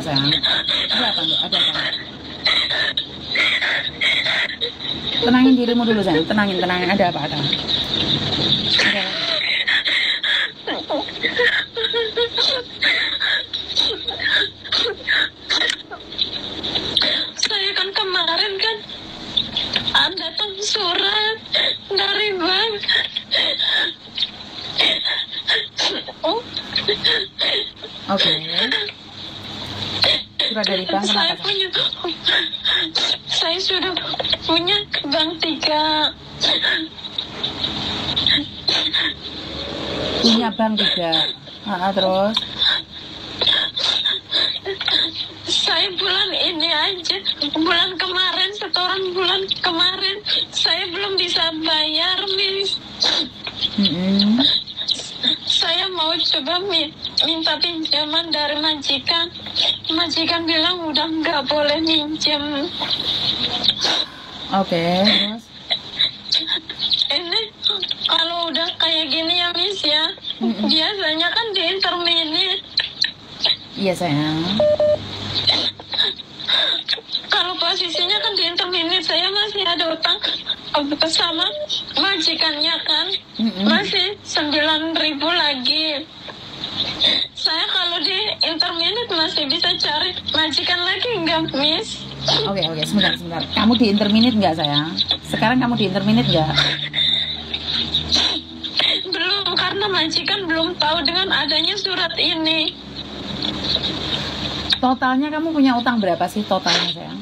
sayang? Ada apa Mbak? Ada apa? Tenangin dirimu dulu sayang, tenangin. Ada apa? Ada. Saya kan kemarin kan datang surat dari bank. Oke. Surat dari bank kenapa? Saya sudah punya bank 3. Punya bank 3. Terus? Saya bulan ini aja, bulan kemarin, setoran bulan kemarin, saya belum bisa bayar, Miss. Saya mau coba minta pinjaman dari majikan. Majikan bilang udah nggak boleh minjem. Oke, terus? Ini kalau udah kayak gini ya, Miss ya, biasanya kan di interminit. Iya sayang. Kalau posisinya kan di interminit, saya masih ada utang sama majikannya kan, masih 9.000 lagi. Saya kalau di interminit masih bisa cari majikan lagi enggak, Miss? Oke, sebentar. Kamu di interminit nggak sayang? Sekarang kamu di interminit nggak? Belum, karena majikan belum tahu dengan adanya surat ini. Totalnya kamu punya utang berapa sih totalnya sayang?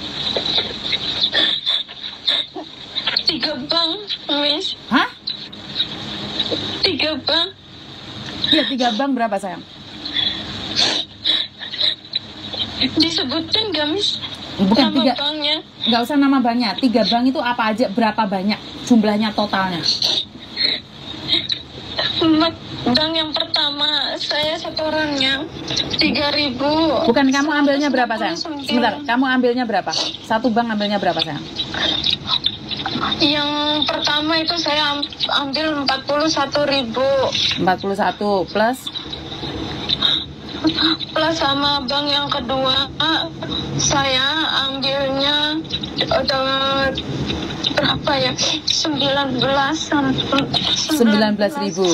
3 bank, Miss. Hah? 3 bank. Iya, 3 bank berapa sayang? Disebutin nggak, Miss? Bukan nama 3. banknya. Nggak usah nama banknya. 3 bank itu apa aja? Berapa banyak jumlahnya totalnya? Bank yang pertama saya setorannya 3.000. Bukan, kamu ambilnya berapa sayang? Sebentar, kamu ambilnya berapa? Satu bank ambilnya berapa sayang? Yang pertama itu saya ambil 41.000. 41 plus Sama bank yang kedua saya ambilnya berapa ya? 19.000.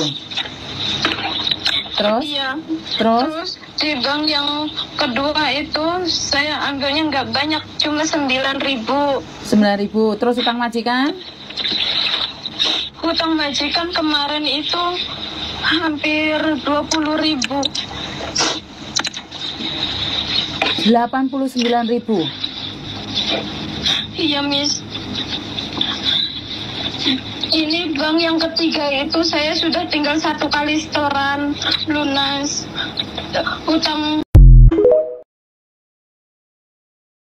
Terus? Iya. Terus di bank yang kedua itu saya ambilnya nggak banyak, cuma 9.000. 9.000. Terus utang majikan? Hutang majikan kemarin itu hampir 20.000. 89.000. Iya, Miss. Ini bank yang ketiga itu saya sudah tinggal 1 kali setoran lunas. Hutang